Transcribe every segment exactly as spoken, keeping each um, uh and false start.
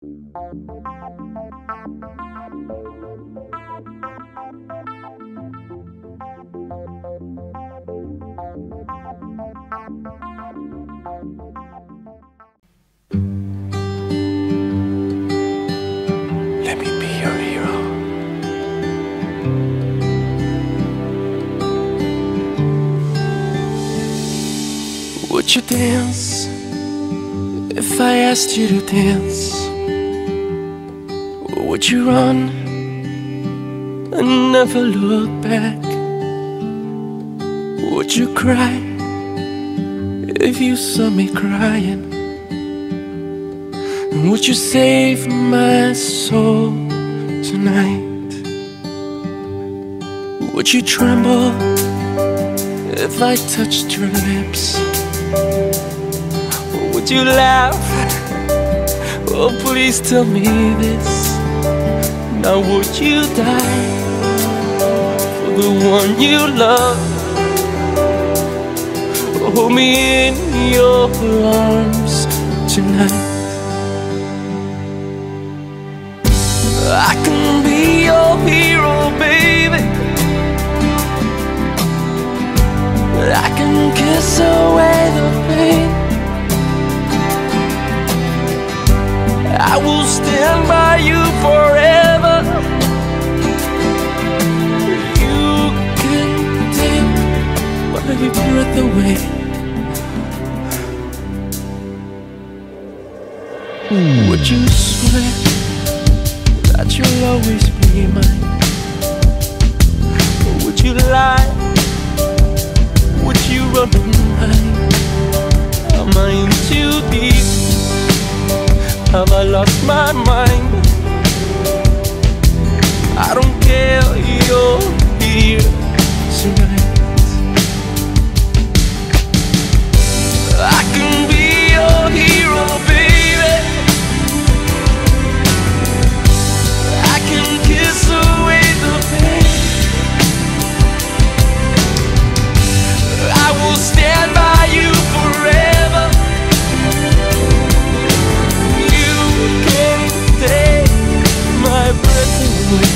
Let me be your hero. Would you dance if I asked you to dance? Or would you run and never look back? Would you cry if you saw me crying? And would you save my soul tonight? Would you tremble if I touched your lips? Or would you laugh? Oh, please tell me this. Now would you die for the one you love? Hold me in your arms tonight. I can be your hero, baby. I can kiss away the pain. I will stand by you forever. You can take my breath away. Would you swear that you'll always be mine? Or would you lie? Would you run and hide? Am I in too deep? Have I lost my mind? I don't care, you're here tonight. I can be your hero, baby. I can kiss away the pain. I will stand by you forever. You can take my breath away.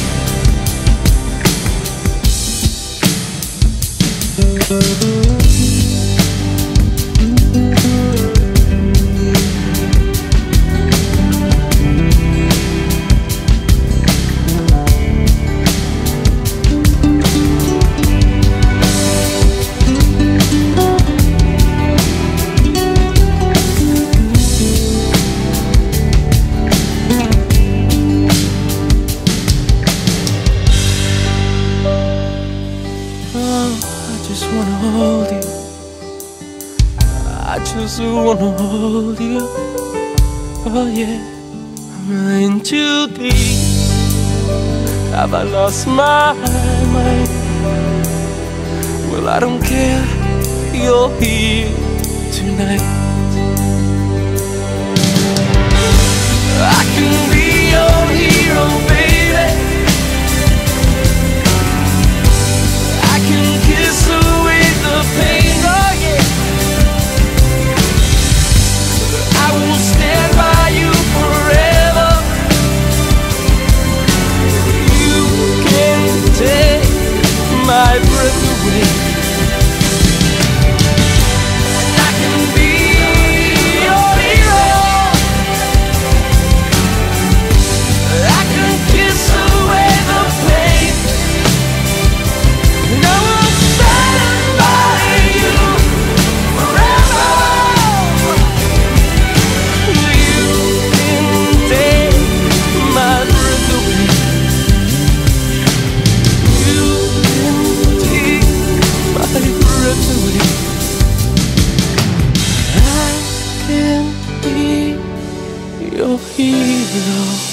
I just wanna hold you. I just wanna hold you. Oh yeah, I'm in too deep. Have I lost my mind? Well, I don't care, you're here tonight. I can be your hero, baby. I can kiss away the pain, oh yeah. I will stand by you forever. You can take my breath away. And I can be your hero. I can kiss away the pain. And I will stand by you forever. You can take my breath away. You can take my breath away. I can be your hero.